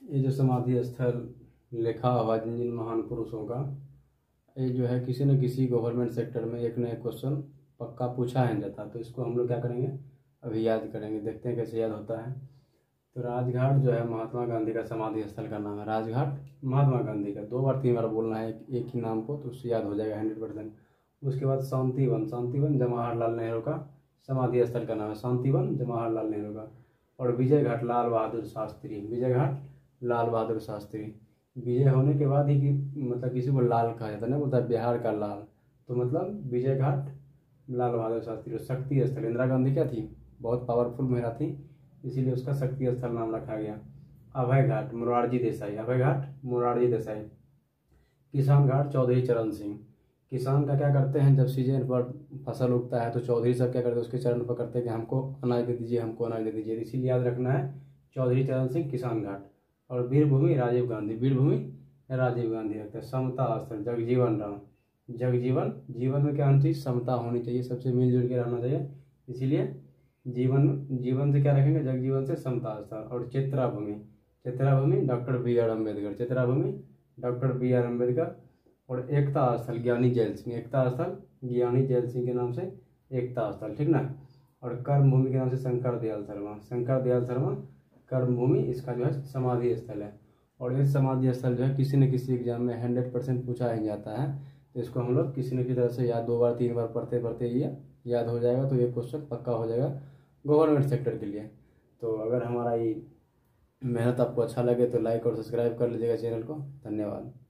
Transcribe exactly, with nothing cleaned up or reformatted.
ये जो समाधि स्थल लिखा हुआ जिन जिन महान पुरुषों का, ये जो है किसी न किसी गवर्नमेंट सेक्टर में एक न एक क्वेश्चन पक्का पूछा है जाता, तो इसको हम लोग क्या करेंगे, अभी याद करेंगे। देखते हैं कैसे याद होता है। तो राजघाट जो है महात्मा गांधी का समाधि स्थल का नाम है। राजघाट महात्मा गांधी का, दो बार तीन बार बोलना है एक, एक ही नाम को, तो उससे याद हो जाएगा हंड्रेड परसेंट। उसके बाद शांतिवन, शांतिवन जवाहरलाल नेहरू का समाधि स्थल का नाम है, शांतिवन जवाहरलाल नेहरू का। और विजय घाट लाल बहादुर शास्त्री, विजय घाट लाल बहादुर शास्त्री। विजय होने के बाद ही कि मतलब किसी को लाल कहा जाता है ना, बोलता है बिहार का लाल, तो मतलब विजय घाट लाल बहादुर शास्त्री। शक्ति स्थल, इंदिरा गांधी क्या थी, बहुत पावरफुल महिला थी, इसीलिए उसका शक्ति स्थल नाम रखा गया। अभय घाट मोरारजी देसाई, अभय घाट मोरारजी देसाई। किसान घाट चौधरी चरण सिंह। किसान का क्या करते हैं, जब सीजन पर फसल उगता है तो चौधरी साहब क्या करते हैं, उसके चरण पकड़ते हैं कि हमको अनाज दे दीजिए, हमको अनाज दे दीजिए, इसीलिए याद रखना है चौधरी चरण सिंह किसान घाट। और वीरभूमि राजीव गांधी, वीरभूमि राजीव गांधी रखते हैं। समता स्थल जगजीवन राम, जगजीवन, जीवन में क्या होनी चाहिए, समता होनी चाहिए, सबसे मिलजुल के रहना चाहिए, इसीलिए जीवन, जीवन से क्या रखेंगे, जगजीवन से समता स्थल। और Chitrabhumi, Chitrabhumi doctor B R Ambedkar, Chitrabhumi doctor B R Ambedkar. और एकता स्थल ज्ञानी जैल सिंह, एकता स्थल ज्ञानी जैल सिंह के नाम से एकता स्थल, ठीक ना। और कर्मभूमि के नाम से शंकर दयाल शर्मा, शंकर दयाल शर्मा कर्मभूमि, इसका जो है समाधि स्थल है। और ये समाधि स्थल जो है किसी न किसी एग्जाम में हंड्रेड परसेंट पूछा ही जाता है, तो इसको हम लोग किसी न किसी तरह से याद, दो बार तीन बार पढ़ते पढ़ते ये याद हो जाएगा, तो ये क्वेश्चन पक्का हो जाएगा गवर्नमेंट सेक्टर के लिए। तो अगर हमारा ये मेहनत आपको अच्छा लगे तो लाइक और सब्सक्राइब कर लीजिएगा चैनल को। धन्यवाद।